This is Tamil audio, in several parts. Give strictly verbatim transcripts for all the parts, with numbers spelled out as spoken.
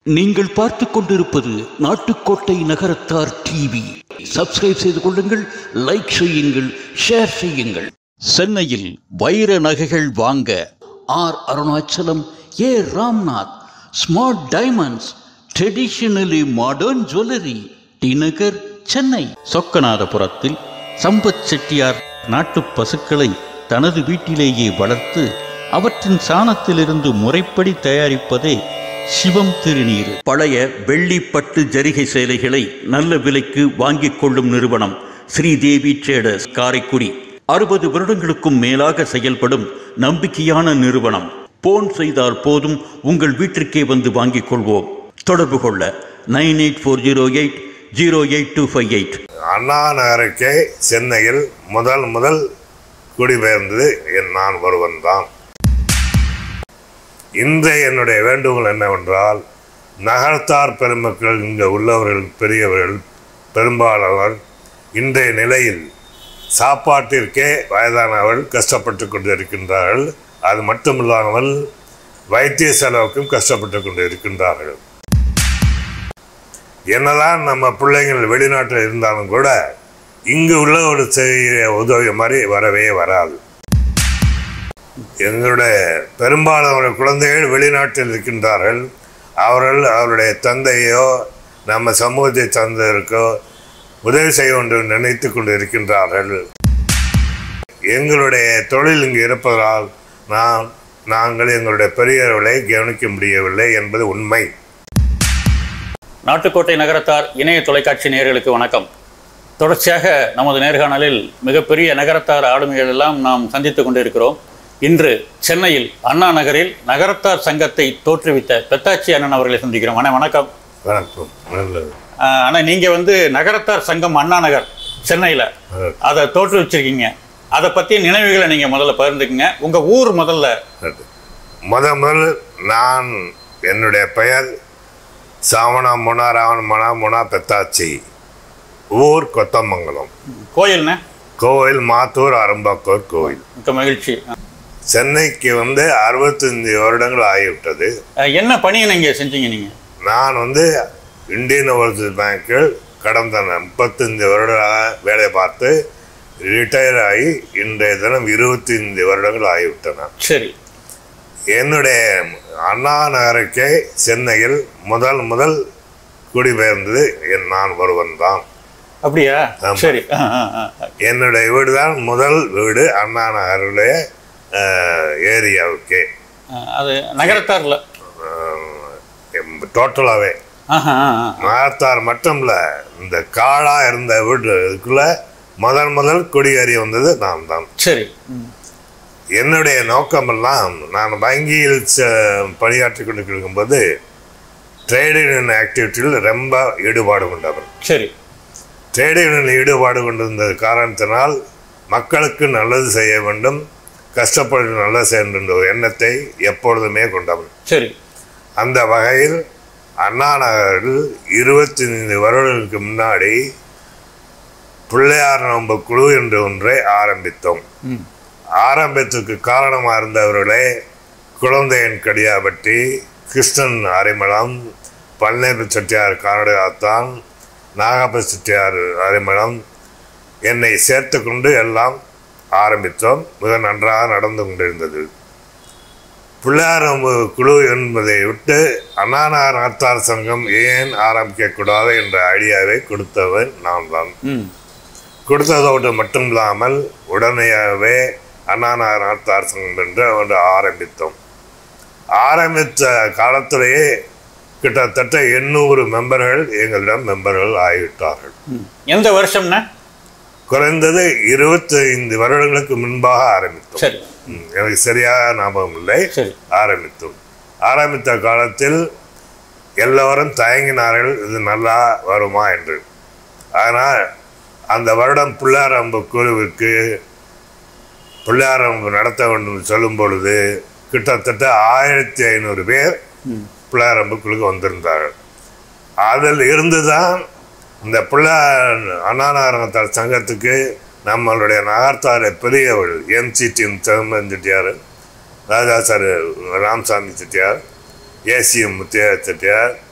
நீங்கள் பார்த்து கொண்டிருப்பது நாட்டுக்கோட்டை நகரத்தார் டிவி. சப்ஸ்கிரைப் செய்து கொள்ளுங்கள், லைக் செய்யுங்கள், ஷேர் செய்யுங்கள். சென்னையில் வைர நகைகள் வாங்க R Arunachalam, A Ramnath, smart diamonds, traditionally modern jewellery, T Nagar, Chennai. சொக்கநாதபுரத்தில் சம்பத் செட்டியார் நாட்டு பசுக்களை தனது வீட்டிலேயே வளர்த்து அவற்றின் சாணத்திலிருந்து முறைப்படி தயாரிப்பதே சிவம் திருநீர். பழைய வெள்ளி பட்டு ஜரிகை சேலைகளை நல்ல விலைக்கு வாங்கிக் கொள்ளும் நிறுவனம் ஸ்ரீதேவி ட்ரேடர்ஸ், காரைக்குடி. அறுபது வருடங்களுக்கும் மேலாக செயல்படும் நம்பிக்கையான நிறுவனம். போன் செய்தால் போதும், உங்கள் வீட்டிற்கே வந்து வாங்கிக் கொள்வோம். தொடர்பு கொள்ள nine eight four zero eight zero eight two five eight. Anna நகருக்கே சென்னையில் முதல் முதல் குடிபெயர்ந்தது நான் ஒருவன் தான். இன்றைய என்னுடைய வேண்டுகோள் என்னவென்றால், நகரத்தார் பெருமக்கள், இங்கே உள்ளவர்கள், பெரியவர்கள் பெரும்பாலானவர் இன்றைய நிலையில் சாப்பாட்டிற்கே வயதானவர்கள் கஷ்டப்பட்டு கொண்டு இருக்கின்றார்கள். அது மட்டுமில்லாமல் வைத்திய செலவுக்கும் கஷ்டப்பட்டு கொண்டு இருக்கின்றார்கள். என்னதான் நம்ம பிள்ளைங்கள் வெளிநாட்டில் இருந்தாலும் கூட இங்கு உள்ள ஒரு செய்ய உதவி மாதிரி வரவே வராது. எங்களுடைய பெரும்பாலான குழந்தைகள் வெளிநாட்டில் இருக்கின்றார்கள். அவர்கள் அவருடைய தந்தையோ நம்ம சமூகத்தை தந்தையருக்கோ உதவி செய்ய வேண்டும் நினைத்து கொண்டு இருக்கின்றார்கள். எங்களுடைய தொழில் இங்கு இருப்பதால் நாம் நாங்கள் எங்களுடைய பெரியவர்களை கவனிக்க முடியவில்லை என்பது உண்மை. நாட்டுக்கோட்டை நகரத்தார் இணைய தொலைக்காட்சி நேயர்களுக்கு வணக்கம். தொடர்ச்சியாக நமது நேர்காணலில் மிகப்பெரிய நகரத்தார் ஆளுமைகள் எல்லாம் நாம் சந்தித்து கொண்டிருக்கிறோம். இன்று சென்னையில் அண்ணா நகரில் நகரத்தார் சங்கத்தை தோற்றுவித்த பெத்தாச்சி அண்ணன் அவர்களை சந்திக்கிறோம். அண்ணா வணக்கம். வணக்கம். நல்லது. ஆனால் நீங்கள் வந்து நகரத்தார் சங்கம் அண்ணா நகர் சென்னையில் அதை தோற்றுவிச்சிருக்கீங்க. அதை பற்றி நினைவுகளை நீங்கள் முதல்ல பகிர்ந்துக்குங்க. உங்கள் ஊர் முதல்ல. முத முதல் நான் என்னுடைய பெயர் சாவணா முனா ராவண மனா முனா பெத்தாச்சி. ஊர் கொத்தமங்கலம். கோயில்ண்ணே? கோயில் மாத்தூர் அரும்பாக்கூர் கோயில். மிக்க மகிழ்ச்சி. சென்னைக்கு வந்து அறுபத்தஞ்சு வருடங்கள் ஆகிவிட்டது. என்ன பணியை நீங்கள் செஞ்சீங்க? நீங்கள் நான் வந்து இந்தியன் ஓவர்சீஸ் பேங்கில் கடந்த முப்பத்தஞ்சு வருடங்களாக வேலை பார்த்து ரிட்டையர் ஆகி இன்றைய தினம் இருபத்தி அஞ்சு வருடங்கள் ஆகிவிட்டன. சரி. என்னுடைய அண்ணா நகருக்கே சென்னையில் முதல் முதல் குடிபெயர்ந்தது நான் ஒருவன் தான். அப்படியா? சரி. என்னுடைய வீடு தான் முதல் வீடு அண்ணா நகருடைய ஏரியாவுக்கே. அது நகரத்தார்ல டோட்டலாகவே நகரத்தார் மட்டும் இல்லை, இந்த காடா இருந்த வீட்டுக்குள்ள முதல் முதல் குடியேறி வந்தது நான் தான். சரி. என்னுடைய நோக்கமெல்லாம், நான் வங்கியில் பணியாற்றி கொண்டு இருக்கும்போது ட்ரேட் யூனியன் ஆக்டிவிட்டியில் ரொம்ப ஈடுபாடு கொண்டவர். சரி. ட்ரேட் யூனியன் ஈடுபாடு கொண்டிருந்த காரணத்தினால் மக்களுக்கு நல்லது செய்ய வேண்டும், கஷ்டப்பட்டு நல்லது செய்ய வேண்டும் என்ற எண்ணத்தை எப்பொழுதுமே கொண்டவர். சரி. அந்த வகையில் அண்ணா நகரில் இருபத்தி ஐந்து வருடங்களுக்கு முன்னாடி பிள்ளையார் நோன்பு குழு என்று ஒன்றை ஆரம்பித்தோம். ஆரம்பத்துக்கு காரணமாக இருந்தவர்களே குழந்தையன் கடியாபட்டி, கிருஷ்ணன் அரிமளம், பழனி செட்டியார் கானடாத்தான், நாகப்ப செட்டியார் அரிமளம் என்னை சேர்த்து கொண்டு எல்லாம் ஆரம்பித்தோம். மிக நன்றாக நடந்து கொண்டிருந்தது. பிள்ளையார் நோன்பு குழு என்பதை விட்டு அண்ணா நகர் நகரத்தார் சங்கம் ஏன் ஆரம்பிக்கக்கூடாது என்ற ஐடியாவை கொடுத்தவன் நான் தான். கொடுத்ததோடு மட்டும் இல்லாமல் உடனேயாகவே அண்ணா நகர் நகரத்தார் சங்கம் என்று ஒன்று ஆரம்பித்தோம். ஆரம்பித்த காலத்திலேயே கிட்டத்தட்ட எண்ணூறு மெம்பர்கள் எங்களிடம் மெம்பர்கள் ஆகிவிட்டார்கள். எந்த வருஷம்னா? குறைந்தது இருபத்தி ஐந்து வருடங்களுக்கு முன்பாக ஆரம்பித்தோம். எனக்கு சரியாக ஞாபகம் இல்லை. ஆரம்பித்தோம். ஆரம்பித்த காலத்தில் எல்லோரும் தயங்கினார்கள், இது நல்லா வருமா என்று. ஆனால் அந்த வருடம் பிள்ளையாரம்பு குழுவிற்கு பிள்ளையாரம்பு நடத்த வேண்டும் சொல்லும் பொழுது கிட்டத்தட்ட ஆயிரத்தி ஐநூறு பேர் பிள்ளையாரம்பு குழுக்கு வந்திருந்தார்கள். அதில் இருந்து தான் இந்த பிள்ளையார் அண்ணா நகர் சங்கத்துக்கு நம்மளுடைய நகர்த்தார பெரியவர்கள் MCTM Chidambaram Chettiar, Raja sir Ramasamy Chettiar, ACM Muthiah Chettiar,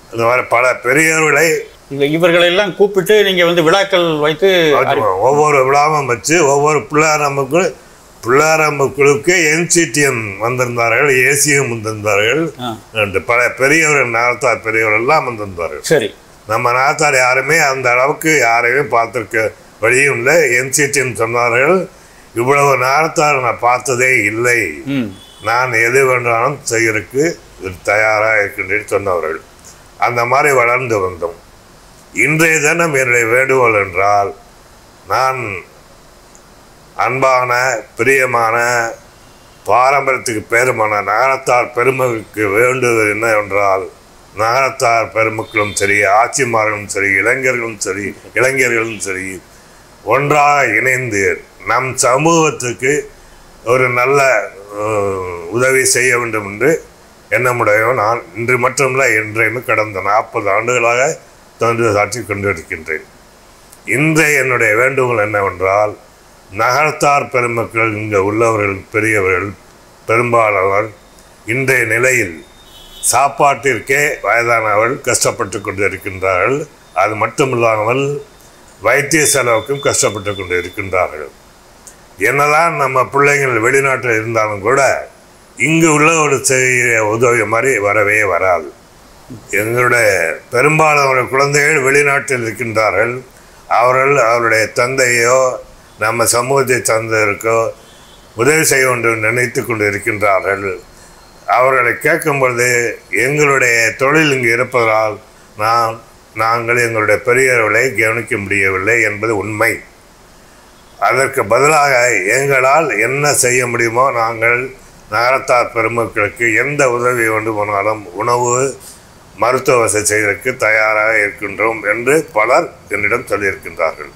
இந்த மாதிரி பல பெரியவர்களை இவர்களெல்லாம் கூப்பிட்டு நீங்கள் வந்து விழாக்கள் வைத்து ஒவ்வொரு விழாவும் வச்சு ஒவ்வொரு பிள்ளாரம்புக்கு பிள்ளாரம்புக்குழுக்கு என்சிடிஎம் வந்திருந்தார்கள், ஏசிஎம் வந்திருந்தார்கள், பல பெரியவர்கள் நாகத்தார் பெரியவர்கள் எல்லாம் வந்திருந்தார்கள். சரி, நம்ம நாகத்தார் யாருமே அந்த அளவுக்கு யாரையும் பார்த்துருக்க வழியும் இல்லை. என்சிடிஎம் சொன்னார்கள், இவ்வளவு நாகத்தார் நான் பார்த்ததே இல்லை, நான் எது வேண்டாலும் செய்யறதுக்கு தயாராக இருக்கின்றேன் சொன்னவர்கள். அந்த மாதிரி வளர்ந்து வந்தோம். இன்றைய தினம் என்னுடைய வேண்டுகோள் என்றால், நான் அன்பான பிரியமான பாரம்பரியத்துக்கு பெருமான நகரத்தார் பெருமக்களுக்கு வேண்டுவது என்ன என்றால், நகரத்தார் பெருமக்களும் சரி, ஆட்சிமார்களும் சரி, இளைஞர்களும் சரி, இளைஞர்களும் சரி ஒன்றாக இணைந்து நம் சமூகத்துக்கு ஒரு நல்ல உதவி செய்ய வேண்டும் என்று எண்ணமுடைய நான் இன்று மட்டுமல்ல என்றையுமே கடந்த நாற்பது ஆண்டுகளாக தோன்று சாட்சி கொண்டிருக்கின்றேன். இன்றைய என்னுடைய வேண்டுகோள் என்னவென்றால், நகரத்தார் பெருமக்கள் இங்கே உள்ளவர்கள் பெரியவர்கள் பெரும்பாலானவர் இன்றைய நிலையில் சாப்பாட்டிற்கே வயதானவர்கள் கஷ்டப்பட்டு கொண்டு இருக்கின்றார்கள். அது மட்டுமில்லாமல் வைத்திய செலவுக்கும் கஷ்டப்பட்டு கொண்டு இருக்கின்றார்கள். என்னதான் நம்ம பிள்ளைங்கள் வெளிநாட்டில் இருந்தாலும் கூட இங்கு உள்ள ஒரு செய்ய உதவி மாதிரி வரவே வராது. எங்களுடைய பெரும்பாலான குழந்தைகள் வெளிநாட்டில் இருக்கின்றார்கள். அவர்கள் அவருடைய தந்தையோ நம்ம சமூகத்தை சார்ந்தவருக்கோ உதவி செய்ய வேண்டும் நினைத்து கொண்டு இருக்கின்றார்கள். அவர்களை கேட்கும் பொழுது எங்களுடைய தொழில் இங்கு இருப்பதால் நாம் நாங்கள் எங்களுடைய பெரியவர்களை கவனிக்க முடியவில்லை என்பது உண்மை. அதற்கு பதிலாக எங்களால் என்ன செய்ய முடியுமோ நாங்கள் நகரத்தார் பெருமக்களுக்கு எந்த உதவி வேண்டு போனாலும் உணவு மருத்துவ வசதி செய்வதற்கு தயாராக இருக்கின்றோம் என்று பலர் என்னிடம் சொல்லியிருக்கின்றார்கள்.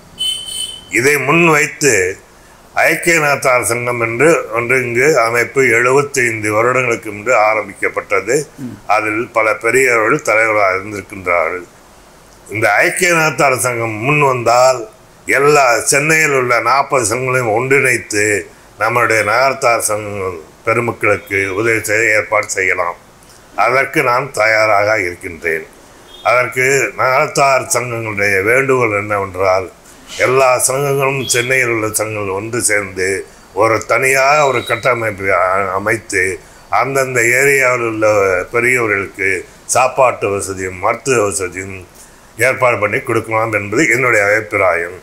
இதை முன்வைத்து ஐக்கிய நாட்டார் சங்கம் என்று ஒன்று இங்கு அமைப்பு எழுபத்தி ஐந்து வருடங்களுக்கு முன்பு ஆரம்பிக்கப்பட்டது. அதில் பல பெரியவர்கள் தலைவராக இருந்திருக்கின்றார்கள். இந்த ஐக்கிய நாட்டார் சங்கம் முன் வந்தால் எல்லா சென்னையில் உள்ள நாற்பது சங்கங்களையும் ஒன்றிணைத்து நம்முடைய நகரத்தார் சங்க பெருமக்களுக்கு உதவி செய்ய ஏற்பாடு செய்யலாம். அதற்கு நான் தயாராக இருக்கின்றேன். அதற்கு நகரத்தார் சங்கங்களுடைய வேண்டுகோள் என்னவென்றால், எல்லா சங்கங்களும் சென்னையில் உள்ள சங்கங்கள் ஒன்று சேர்ந்து ஒரு தனியாக ஒரு கட்டமைப்பை அமைத்து அந்தந்த ஏரியாவில் உள்ள பெரியவர்களுக்கு சாப்பாட்டு வசதியும் மருத்துவ வசதியும் ஏற்பாடு பண்ணி கொடுக்கலாம் என்பது என்னுடைய அபிப்பிராயம்.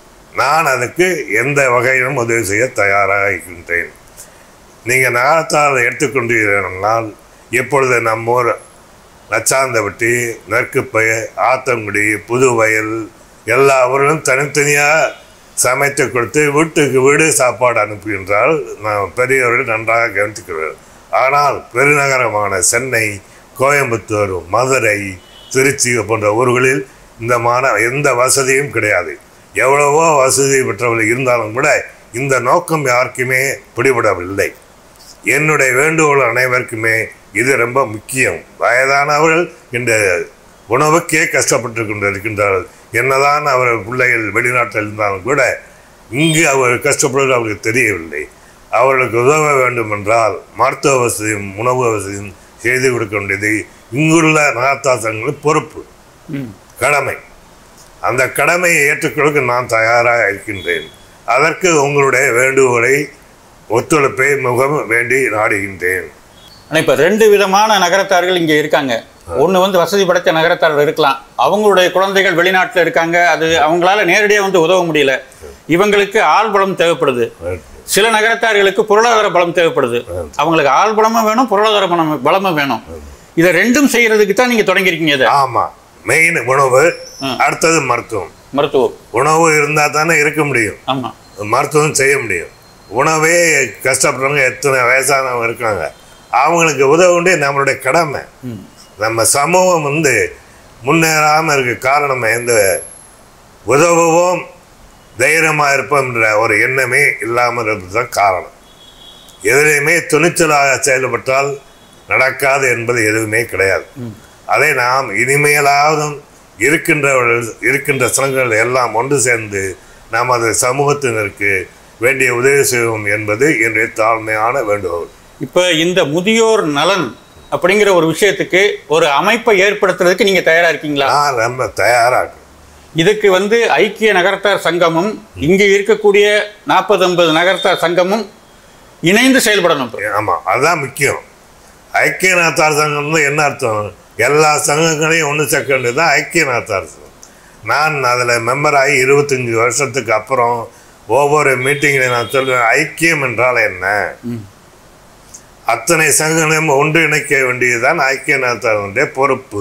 நான் அதுக்கு எந்த வகையிலும் உதவி செய்ய தயாராக இருக்கின்றேன். நீங்கள் நகரத்தார் எடுத்துக்கொண்டீர்கள், இப்பொழுது நம்ம ஊர் லட்சாந்தவட்டி, நெற்குப்பை, ஆத்தங்குடி, புதுவயல் எல்லா ஊர்களும் தனித்தனியாக சமைத்து கொடுத்து வீட்டுக்கு வீடு சாப்பாடு அனுப்புகின்றால் நான் பெரியவர்கள் நன்றாக கவனித்துக்கிறேன். ஆனால் பெருநகரமான சென்னை, கோயம்புத்தூர், மதுரை, திருச்சி போன்ற ஊர்களில் இந்த மான எந்த வசதியும் கிடையாது. எவ்வளவோ வசதி பெற்றவர்கள் இருந்தாலும் கூட இந்த நோக்கம் யாருக்குமே பிடிபடவில்லை. என்னுடைய வேண்டுகோள் அனைவருக்குமே இது ரொம்ப முக்கியம். வயதானவர்கள் இந்த உணவுக்கே கஷ்டப்பட்டு கொண்டு இருக்கின்றார்கள். என்னதான் அவர்கள் பிள்ளைகள் வெளிநாட்டில் இருந்தாலும் கூட இங்கு அவர்கள் கஷ்டப்படுவது அவர்களுக்கு தெரியவில்லை. அவர்களுக்கு உதவ வேண்டும் என்றால் மருத்துவ வசதியும் உணவு வசதியும் செய்து கொடுக்க வேண்டியது இங்குள்ள நகரத்தார் சங்கங்களின் பொறுப்பு, கடமை. அந்த கடமையை ஏற்றுக்கொள்ள நான் தயாராக இருக்கின்றேன். அதற்கு உங்களுடைய வேண்டுகோளை ஒத்துழைப்பை முகம் வேண்டி நாடுகின்றேன். ஆனால் இப்போ ரெண்டு விதமான நகரத்தார்கள் இங்கே இருக்காங்க. ஒன்று வந்து வசதி படைத்த நகரத்தார்கள் இருக்கலாம், அவங்களுடைய குழந்தைகள் வெளிநாட்டில் இருக்காங்க, அது அவங்களால நேரடியாக வந்து உதவ முடியல, இவங்களுக்கு ஆள் பலம் தேவைப்படுது. சில நகரத்தார்களுக்கு பொருளாதார பலம் தேவைப்படுது, அவங்களுக்கு ஆள் பலமும் வேணும் பொருளாதார பலம் பலமும் வேணும். இதை ரெண்டும் செய்யறதுக்கு தான் நீங்கள் தொடங்கியிருக்கீங்க. ஆமாம், மெயின் உணவு, அடுத்தது மருத்துவம். மருத்துவம் உணவு இருந்தால் தானே இருக்க முடியும். ஆமாம், மருத்துவம் செய்ய முடியும். உணவே கஷ்டப்படுறவங்க எத்தனை வயசானவங்க இருக்காங்க, அவங்களுக்கு உதவ வேண்டிய நம்மளுடைய கடமை. நம்ம சமூகம் வந்து முன்னேறாமல் இருக்க காரணம் எந்த உதவுவோம் தைரியமாக இருப்போம்ன்ற ஒரு எண்ணமே இல்லாமல் இருப்பது தான் காரணம். எதிலையுமே துணிச்சலாக செயல்பட்டால் நடக்காது என்பது எதுவுமே கிடையாது. அதை நாம் இனிமேலாவதும் இருக்கின்றவர்கள் இருக்கின்ற சங்கங்கள் எல்லாம் ஒன்று சேர்ந்து நமது சமூகத்தினருக்கு வேண்டிய உதவி செய்வோம் என்பது என்னுடைய தாழ்மையான வேண்டுகோள். இப்போ இந்த முதியோர் நலன் அப்படிங்கிற ஒரு விஷயத்துக்கு ஒரு அமைப்பை ஏற்படுத்துறதுக்கு நீங்க தயாரா இருக்கீங்களா? நான் ரொம்ப தயாரா இருக்கேன். இதுக்கு வந்து ஐக்கிய நகரத்தார் சங்கமும் இங்கே இருக்கக்கூடிய நாற்பது ஐம்பது நகரத்தார் சங்கமும் இணைந்து செயல்படணும். ஆமாம், அதுதான் முக்கியம். ஐக்கிய நாத்தார் சங்கம்னு என்ன அர்த்தம்? எல்லா சங்கங்களையும் ஒன்று சேர்க்க தான் ஐக்கிய நாத்தார் சங்கம். நான் அதில் மெம்பர் ஆகி இருபத்தஞ்சி வருஷத்துக்கு அப்புறம் ஒவ்வொரு மீட்டிங்கில் நான் சொல்லுவேன், ஐக்கியம் என்றால் என்ன, அத்தனை சங்கங்களையும் ஒன்றிணைக்க வேண்டியதுதான் ஐக்கிய நாத்தாருடைய பொறுப்பு.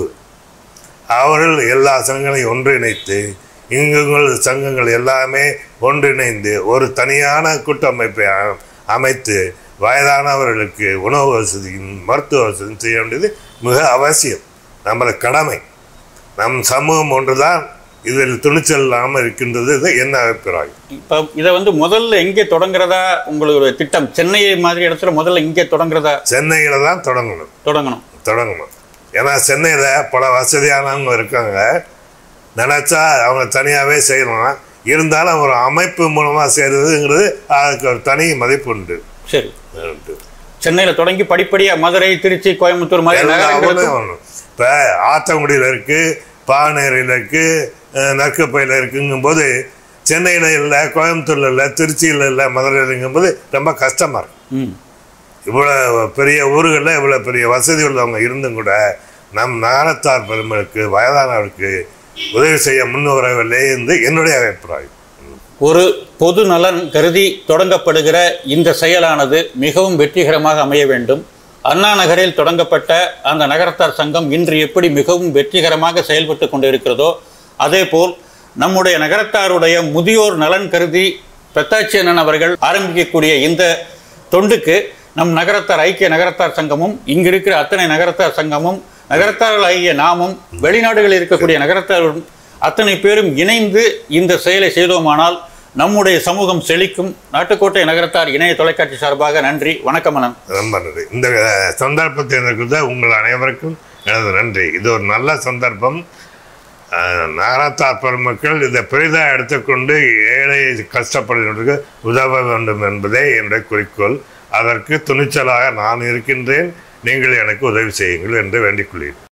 அவர்கள் எல்லா சங்கங்களையும் ஒன்றிணைத்து இங்குங்கள் சங்கங்கள் எல்லாமே ஒன்றிணைந்து ஒரு தனியான கூட்டமைப்பை அமைத்து வயதானவர்களுக்கு உணவு வசதியும் மருத்துவ வசதியும் செய்ய வேண்டியது மிக அவசியம். நம்மள கடமை. நம் சமூகம் ஒன்றுதான் இதில் துணிச்சல் இல்லாமல் இருக்கின்றது. இது என்ன அபிப்பிராயம்? இப்போ இதை வந்து முதல்ல எங்கே தொடங்குறதா உங்களோட திட்டம்? சென்னை மாதிரி இடத்துல முதல்ல இங்கே தொடங்குறதா? சென்னையில் தான் தொடங்கணும் தொடங்கணும் தொடங்கணும் ஏன்னா சென்னையில் பல வசதியானவங்க இருக்காங்க. நினச்சா அவங்க தனியாகவே செய்யலாம். இருந்தாலும் ஒரு அமைப்பு மூலமாக செய்கிறதுங்கிறது அதுக்கு ஒரு தனி மதிப்பு உண்டு. சரி, சென்னையில் தொடங்கி படிப்படியாக மதுரை, திருச்சி, கோயம்புத்தூர் மாதிரி வரணும். இப்போ ஆத்தங்குடியில் இருக்குது, பானேரியில் இருக்குது, நற்கப்பையில் இருக்குங்கும்போது சென்னையில் இல்லை, கோயம்புத்தூரில் இல்லை, திருச்சியில் இல்லை, மதுரையில் இருக்கும்போது ரொம்ப கஷ்டமாக இருக்கும். இவ்வளோ பெரிய ஊர்களில் இவ்வளோ பெரிய வசதி உள்ளவங்க இருந்தும் கூட நம் நகரத்தார் பெருமளுக்கு வயதானவருக்கு உதவி செய்ய முன்வரவில்லை என்று என்னுடைய அபிப்பிராயம். ஒரு பொது நலன் கருதி தொடங்கப்படுகிற இந்த செயலானது மிகவும் வெற்றிகரமாக அமைய வேண்டும். அண்ணா நகரில் தொடங்கப்பட்ட அந்த நகரத்தார் சங்கம் இன்று எப்படி மிகவும் வெற்றிகரமாக செயல்பட்டு கொண்டிருக்கிறதோ அதே போல் நம்முடைய நகரத்தாருடைய முதியோர் நலன் கருதி பெத்தாச்சி அண்ணன் அவர்கள் ஆரம்பிக்கக்கூடிய இந்த தொண்டுக்கு நம் நகரத்தார் ஐக்கிய நகரத்தார் சங்கமும் இங்கு இருக்கிற அத்தனை நகரத்தார் சங்கமும் நகரத்தார்கள் ஆகிய நாமும் வெளிநாடுகளில் இருக்கக்கூடிய நகரத்தாரும் அத்தனை பேரும் இணைந்து இந்த செயலை செய்தோமானால் நம்முடைய சமூகம் செழிக்கும். நாட்டுக்கோட்டை நகரத்தார் இணைய தொலைக்காட்சி சார்பாக நன்றி, வணக்கம் அண்ணன். ரொம்ப நன்றி. இந்த சந்தர்ப்பத்தை கொடுத்த உங்கள் அனைவருக்கும் எனது நன்றி. இது ஒரு நல்ல சந்தர்ப்பம். நகரத்தார் பெருமக்கள் இதை பெரிதாக எடுத்துக்கொண்டு ஏழை கஷ்டப்படுகிறவர்களுக்கு உதவ வேண்டும் என்பதே என்னுடைய குறிக்கோள். அதற்கு துணிச்சலாக நான் இருக்கின்றேன். நீங்கள் எனக்கு உதவி செய்யுங்கள் என்று வேண்டிக் கொள்கிறேன்.